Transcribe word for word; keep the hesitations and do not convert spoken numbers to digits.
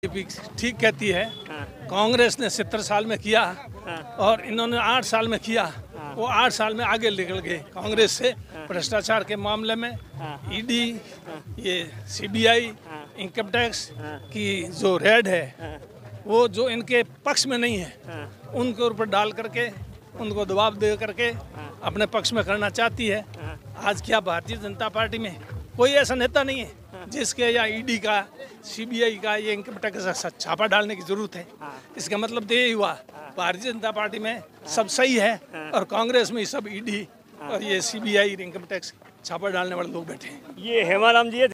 ठीक कहती है। कांग्रेस ने सत्तर साल में किया और इन्होंने आठ साल में किया। वो आठ साल में आगे निकल गए कांग्रेस से भ्रष्टाचार के मामले में। ईडी, ये सीबीआई, इनकम टैक्स की जो रेड है वो जो इनके पक्ष में नहीं है उनके ऊपर डाल करके उनको दबाव दे करके अपने पक्ष में करना चाहती है। आज क्या भारतीय जनता पार्टी में कोई ऐसा नेता नहीं है जिसके या ईडी का, सीबीआई का, ये इनकम टैक्स का छापा डालने की जरूरत है। इसका मतलब तो यही हुआ भारतीय जनता पार्टी में सब सही है और कांग्रेस में सब ईडी और ये सीबीआई इनकम टैक्स छापा डालने वाले लोग बैठे हैं। ये हेमाराम जी